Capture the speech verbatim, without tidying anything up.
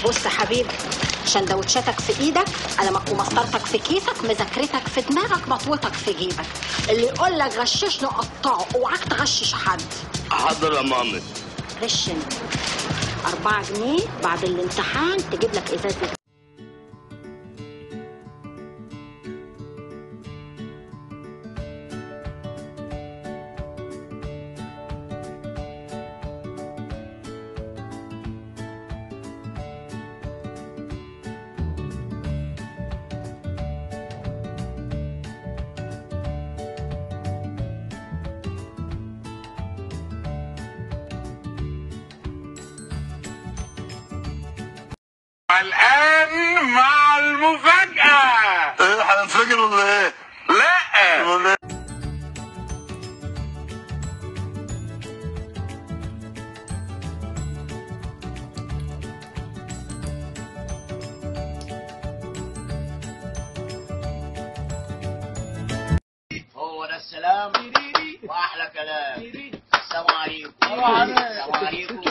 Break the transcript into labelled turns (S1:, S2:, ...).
S1: بص يا حبيبي، شندوتشاتك في ايدك، قلمك ومسطرتك في كيسك، مذاكرتك في دماغك، مطوتك في جيبك. اللي يقول لك غششني قطعه، اوعاك تغشش حد.
S2: حاضر يا مامي.
S1: غشني. أربعة جنيه بعد الامتحان تجيب لك ازازه.
S3: الآن مع المفاجأة.
S2: ايه هننفجر ولا ايه؟
S3: لا
S2: ولا ايه؟
S4: هو ده السلام واحلى كلام. السلام عليكم. السلام عليكم.